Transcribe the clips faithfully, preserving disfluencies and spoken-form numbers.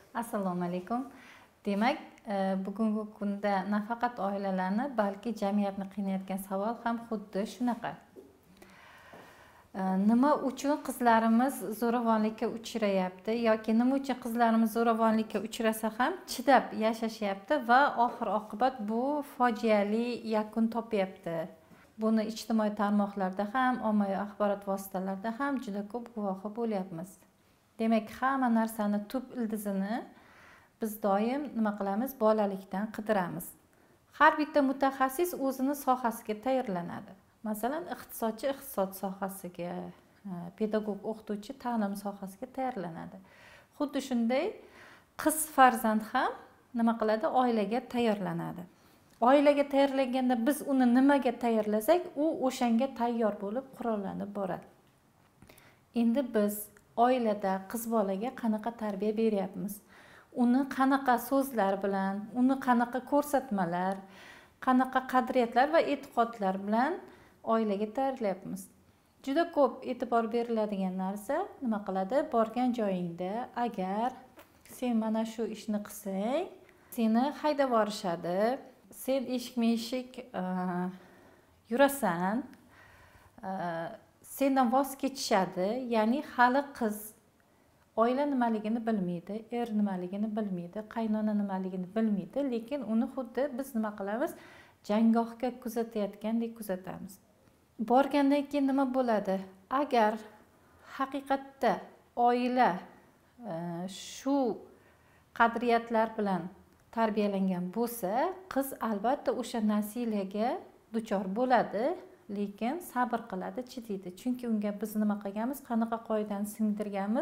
Assalomu alaykum. Demak, bugungi kunda nafaqat oilalarni, balki jamiyatni qiynayotgan savol ham xuddi shunaqa. Nima uchun qizlarimiz zo'ravonlikka uchrayapti yoki nima uchun qizlarimiz zo'ravonlikka uchrasa ham chidab yashashyapti va oxir-oqibat bu fojiali yakun topyapti. Buni ijtimoiy tarmoqlarda ham, ommaviy axborot vositalarida ham juda ko'p guvohi bo'lyapmiz. Demak, hamma narsani tub ildizini biz doim nima qilamiz? Bolalikdan qidiramiz. Har bitta mutaxassis o'zini sohasiga tayyorlanadi. Masalan, iqtisodchi iqtisod sohasiga, pedagog o'qituvchi ta'lim sohasiga tayyorlanadi. Xuddi shunday qiz farzand ham nima qiladi? Oilaga tayyorlanadi. Oilaga tayyorlanganda biz uni nimaga tayyorlasak, u o'shanga tayyor bo'lib qurollanib boradi. Endi biz oilada qiz bolaga qanaqa tarbiya beryapmiz? Uni qanaqa so'zlar bilan, uni qanaqa ko'rsatmalar, qanaqa qadriyatlar va e'tiqodlar bilan oilaga tayyorlayapmiz. Juda ko'p e'tibor beriladigan narsa nima qiladi? Borgan joyingda agar sen mana shu ishni qilsang, seni haydab yuborishadi, sen eshik-meshik yurasan, sendan voz kechishadi. Ya'ni hali qiz oila nimaligini bilmaydi, er nimaligini bilmaydi, qaynona nimaligini bilmaydi, lekin uni xuddi biz nima qilamiz? Jangohga kuzatayotgandek kuzatamiz. Borgandan keyin nima bo'ladi? Agar haqiqatda oila shu qadriyatlar bilan tarbiyalangan bo'lsa, qiz albatta o'sha nasiyaga duchor bo'ladi, lekin sabr qiladi, chidaydi. Chunki unga biz nima qilganmiz? Qanaqa qoidani singdirganmiz?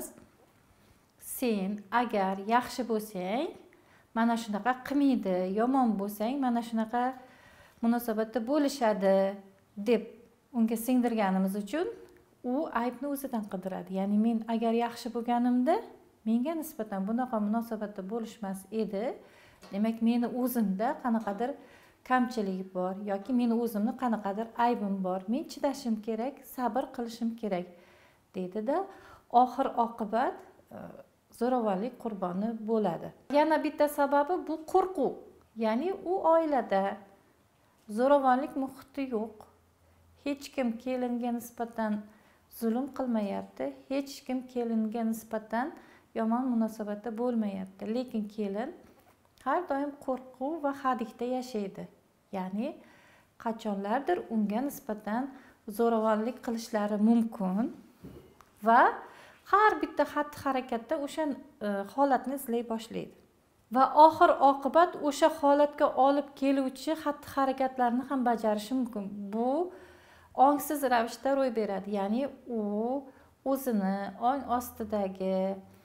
Sen agar yaxshi bo'lsang, mana shunaqa qilmaydi, yomon bo'lsang, mana shunaqa munosabatda bo'lishadi deb unga singdirganimiz uchun u aybni o'zidan qidiradi. Ya'ni men agar yaxshi bo'lganimda menga nisbatan bunaqa munosabatda bo'lishmas edi. Demak, meni o'zimda qanaqadir kamchilik bor yoki meni o'zimni qanaqadir aybim bor. Men chidashim kerak, sabr qilishim kerak deydi-da, oxir oqibat zo'ravonlik qurboni bo'ladi. Yana bitta sababi bu qo'rquv. Ya'ni u oilada zo'ravonlik muhiti yo'q. Hech kim kelinga nisbatan zulm qilmayapti, hech kim kelinga nisbatan yomon munosabatda bo'lmayapti. Lekin kelin har doim qo'rquv va hadikda yashaydi. Ya'ni qachonlardir unga nisbatan zo'ravonlik qilishlari mumkin va har bitta xatti-harakatda o'sha holatni izlay boshlaydi. Va oxir oqibat o'sha holatga olib keluvchi xatti-harakatlarni ham bajarishi mumkin. Bu ongsiz ravishda ro'y beradi. Ya'ni u o'zini ong ostidagi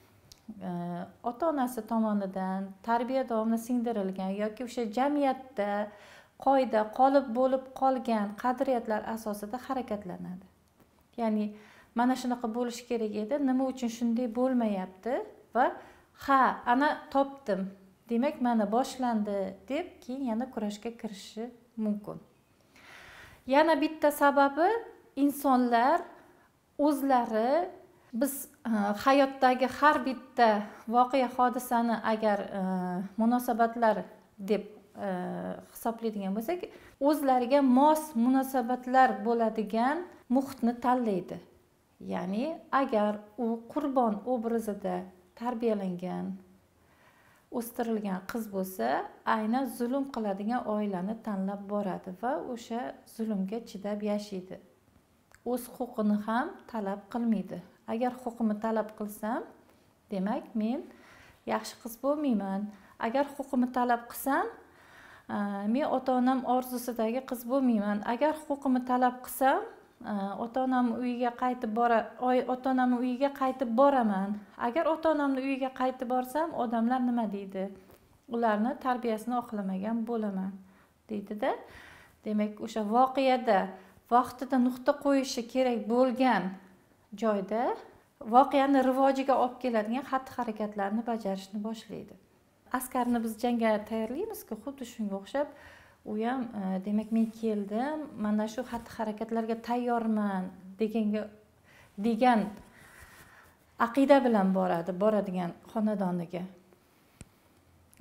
ota-onasi tomonidan tarbiya davomida singdirilgan yoki o'sha jamiyatda qoida qolib bo'lib qolgan qadriyatlar asosida harakatlanadi. Ya'ni mana shunaqa bo'lish kerak edi, nima uchun shunday bo'lmayapti va ha, ana topdim, demak mana boshlandi deb keyin yana kurashga kirishishi mumkin. Yana bitta sababi insonlar o'zlari biz hayotdagi har bitta voqea hodisani agar munosabatlar deb hisoblaydigan bo'lsak, o'zlariga mos munosabatlar bo'ladigan muhitni tanlaydi. Ya'ni agar u qurbon obrazida tarbiyalangan, o'stirilgan qiz bo'lsa, aynan zulm qiladigan oilani tanlab boradi va o'sha zulmga chidab yashaydi. O'z huquqini ham talab qilmaydi. Agar huquqimni talab qilsam, demak men yaxshi qiz bo'lmayman. Agar huquqimni talab qilsam, men ota-onam orzusidagi qiz bo'lmayman. Agar huquqimni talab qilsam, ota-onam uyiga qaytib bora, ota-onam uyiga qaytib boraman. Agar ota-onamni uyiga qaytib borsam, odamlar nima deydi? Ularni tarbiyasini oqlamagan bo'laman, deydi-da. Demak, o'sha voqeada vaqtida nuqta qo'yishi kerak bo'lgan joyda voqeani rivojiga olib keladigan xatti-harakatlarni bajarishni boshlaydi. Askarni biz jangga tayyorlaymiz-ku, xuddi shunga o'xshab u ham demak men keldim, mana shu xatti-harakatlarga tayyorman deganga degan aqida bilan boradi, boradigan xonadoniga.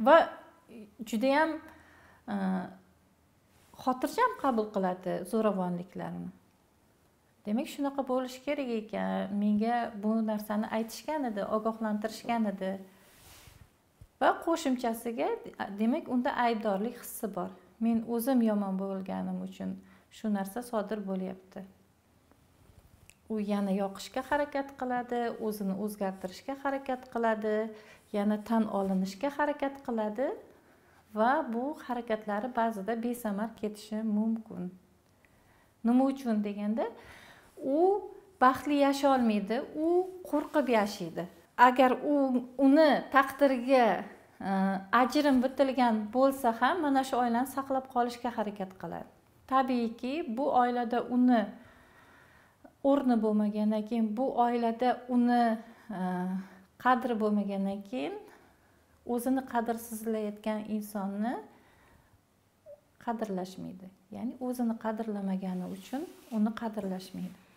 va judayam xotirjam qabul qiladi zo'ravonliklarni. Demak, shunaqa bo'lishi kerak ekan. Menga bu narsani aytishgan edi, ogohlantirishgan edi. Va qo'shimchasiga, demak, unda aybdorlik hissi bor. Men o'zim yomon bo'lganim uchun shu narsa sodir bo'lyapti. U yana yoqishga harakat qiladi, o'zini o'zgartirishga harakat qiladi, yana tan olinishga harakat qiladi va bu harakatlari ba'zida besamar ketishi mumkin. Nima uchun deganda, u baxtli yashay olmaydi, u qo'rqib yashaydi. Agar u uni taqdiriga ajrim bitilgan bo'lsa ham, mana shu oilani saqlab qolishga harakat qiladi. Tabiiyki, bu oilada uni o'rni bo'lmagandan keyin, bu oilada uni qadri bo'lmagandan keyin o'zini qadrsizlayotgan insonni qadrlashmaydi. Ya'ni o'zini qadrlamagani uchun uni qadrlashmaydi.